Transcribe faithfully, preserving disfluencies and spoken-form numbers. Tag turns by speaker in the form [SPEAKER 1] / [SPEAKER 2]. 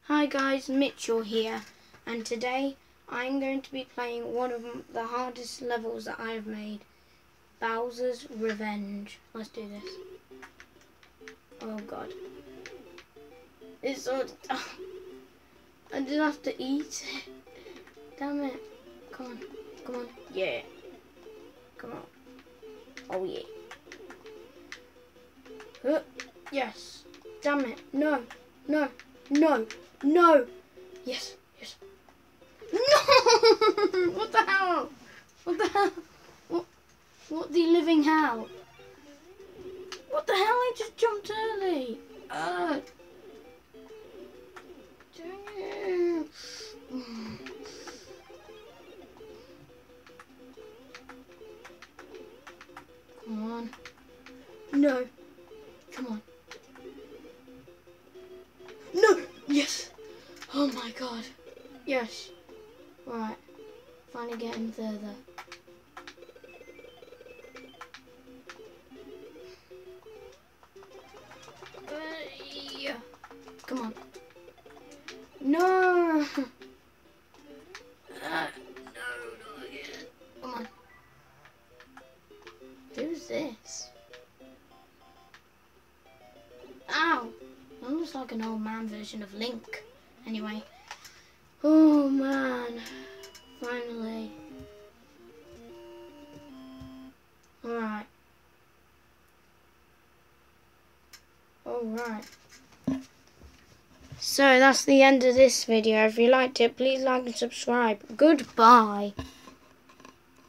[SPEAKER 1] Hi guys, Mitchell here, and today I'm going to be playing one of the hardest levels that I've made, Bowser's Revenge. Let's do this. Oh god. It's so... Oh, I didn't have to eat it. Damn it. Come on, come on. Yeah. Come on. Oh yeah. Uh, yes. Damn it. No. No. No. No. Yes. Yes. No! What the hell? What the hell? What? What the living hell? What the hell? I just jumped early. Uh. Dang it. Come on. No. Come on. No! Yes! Oh my god. Yes. Right. Finally getting further. Uh, yeah. Come on. No! Uh, no, not again. Come on. Who's this? Ow! Almost like an old man version of Link. Anyway. Oh man. Finally. Alright. Alright. So that's the end of this video. If you liked it, please like and subscribe. Goodbye.